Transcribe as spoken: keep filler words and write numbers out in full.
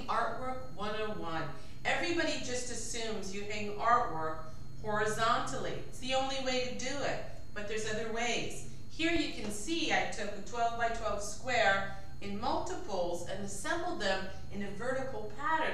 Hanging Artwork one oh one. Everybody just assumes you hang artwork horizontally. It's the only way to do it, but there's other ways. Here you can see I took a twelve by twelve square in multiples and assembled them in a vertical pattern